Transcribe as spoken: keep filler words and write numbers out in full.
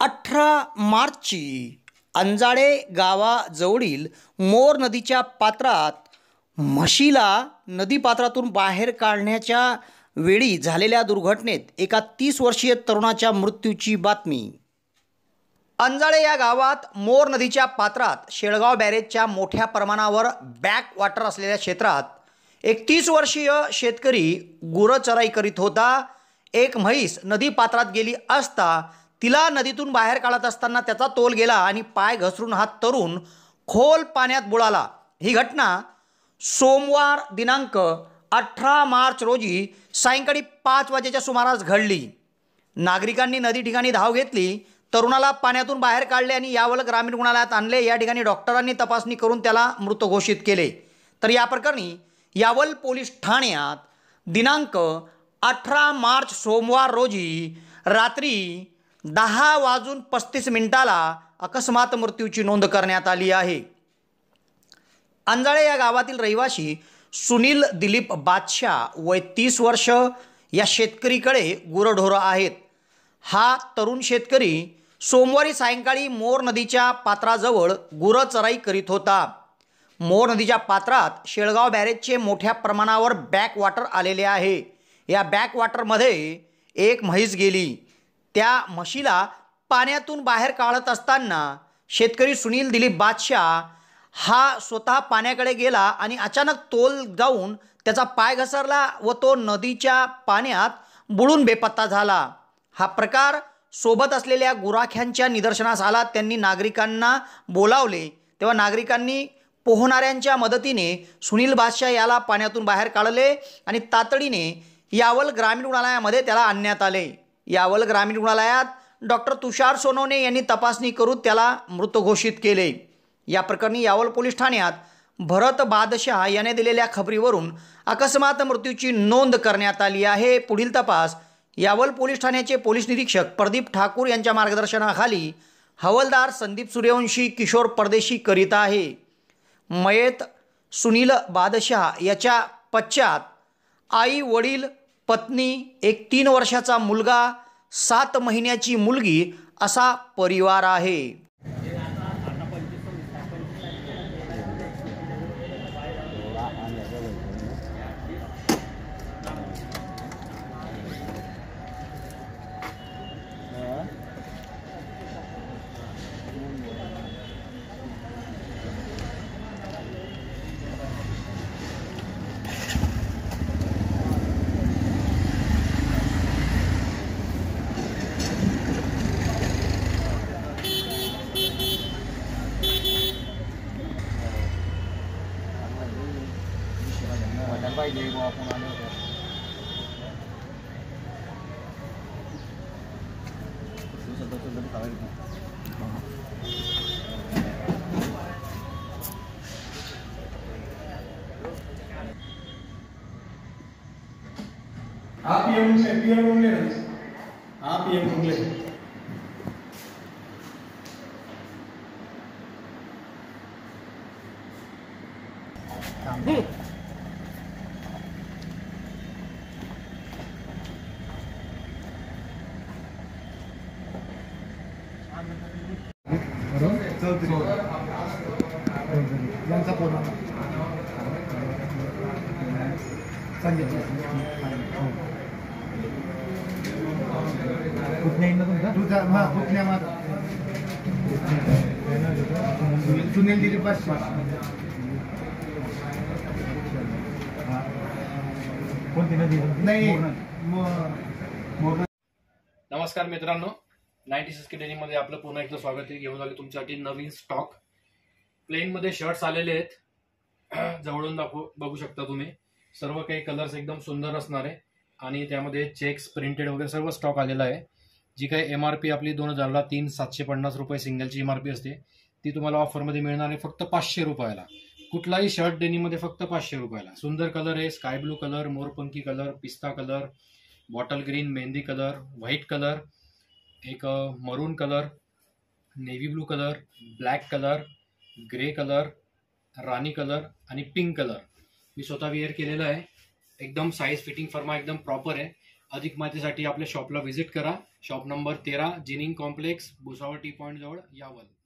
अठरा मार्चची अंजाळे गावाजवळील मोर नदीच्या पात्रात म्हशीला नदीपात्रातून बाहेर काढण्याच्या वेळी झालेल्या दुर्घटनेत एका तीस वर्षीय तरुणाच्या मृत्यूची बातमी। अंजाळे या गावात मोर नदीच्या पात्रात शेळगाव बॅरेजच्या मोठ्या प्रमाणावर बॅक वॉटर असलेल्या क्षेत्रात एक तीस वर्षीय शेतकरी गुरचराई करीत होता। एक म्हैस नदी पात्रात गेली असता तिला नदीतून बाहेर काढत असताना त्याचा तोल गेला आणि पाय घसरून हा तरुण खोल पाण्यात बुडाला। ही घटना सोमवार दिनांक अठरा मार्च रोजी सायंकाळी पाच वाजेच्या सुमारास घडली। नागरिकांनी नदी ठिकाणी धाव घेतली, तरुणाला पाण्यातून बाहेर काढले आणि यावल ग्रामीण रुग्णालयात आणले। या ठिकाणी डॉक्टरांनी तपासणी करून त्याला मृत घोषित केले। तर या प्रकरणी यावल पोलीस ठाण्यात दिनांक अठरा मार्च सोमवार रोजी रात्री दहा वाजून पस्तीस मिनिटाला अकस्मात मृत्यूची नोंद करण्यात आली आहे। अंजाळे या गावातील रहिवासी सुनील दिलीप बादशाह वय तीस वर्ष या शेतकरीकडे गुरढोरं आहेत। हा तरुण शेतकरी सोमवारी सायंकाळी मोर नदीच्या पात्राजवळ गुरचराई करीत होता। मोर नदीच्या पात्रात शेळगाव बॅरेजचे मोठ्या प्रमाणावर बॅक वॉटर आलेले आहे। या बॅक वॉटरमध्ये एक म्हैस गेली। त्या म्हशीला पाण्यातून बाहेर काढत असताना शेतकरी सुनील दिलीप बादशाह हा स्वतः पाण्याकडे गेला आणि अचानक तोल जाऊन त्याचा पाय घसरला व तो नदीच्या पाण्यात बुडून बेपत्ता झाला। हा प्रकार सोबत असलेल्या गुराख्यांच्या निदर्शनास आला। त्यांनी नागरिकांना बोलावले तेव्हा नागरिकांनी पोहणाऱ्यांच्या मदतीने सुनील बादशाह याला पाण्यातून बाहेर काढले आणि तातडीने यावल ग्रामीण रुग्णालयामध्ये त्याला आणण्यात आले। यावल ग्रामीण रुग्णालयात डॉक्टर तुषार सोनवणे यांनी तपासणी करून त्याला मृत घोषित केले। या प्रकरणी यावल पोलीस ठाण्यात भरत बादशाह याने दिलेल्या खबरीवरून अकस्मात मृत्यूची नोंद करण्यात आली आहे। पुढील तपास यावल पोलीस ठाण्याचे पोलीस निरीक्षक प्रदीप ठाकूर यांच्या मार्गदर्शनाखाली हवालदार संदीप सूर्यवंशी किशोर परदेशी करीत आहे। मयत सुनील बादशाह याच्या पश्चात आई वडील पत्नी एक तीन वर्षाचा मुलगा सात महिन्याची मुलगी असा परिवार आहे। पाहिजे मग आपण आलो होतो आप पीएम से पीएम ढूंढ ले आप पीएम ढूंढ ले यांचा फोन संजय कुठल्या तुमचा तुझा हा कुठल्या माझा सुनील दिलीप बादशाह कोणती नदी नाही। नमस्कार मित्रांनो, नाईन्टी सिक्स डेनिममध्ये आपलं पुन्हा एकदा स्वागत आहे। घेऊन आले तुमच्यासाठी नवीन स्टॉक। प्लेनमध्ये शर्ट्स आलेले आहेत, जवळून दाखवू बघू शकता तुम्ही। सर्व काही कलर्स एकदम सुंदर असणार आहे आणि त्यामध्ये चेक्स प्रिंटेड वगैरे सर्व स्टॉक आलेला आहे। जी काही एम आर पी आपली दोन हजारला तीन सातशे पन्नास रुपये सिंगलची एम आर पी असते ती तुम्हाला ऑफरमध्ये मिळणार आहे फक्त पाचशे रुपयाला। कुठलाही शर्ट डेनीमध्ये फक्त पाचशे रुपयाला। सुंदर कलर आहे, स्काय ब्लू कलर, मोरपंखी कलर, पिस्ता colour, bottle green, mehndi colour, white colour, एक maroon colour, navy blue colour, black colour, grey colour, राणी कलर आणि पिंक कलर मी स्वतः वेअर केलेला आहे। एकदम साईज फिटिंग फर्मा एकदम प्रॉपर आहे अधिक माहितीसाठी आपल्या शॉपला व्हिजिट करा. शॉप नंबर तेरा, ginning complex, Bhusawal T point जवळ, यावल.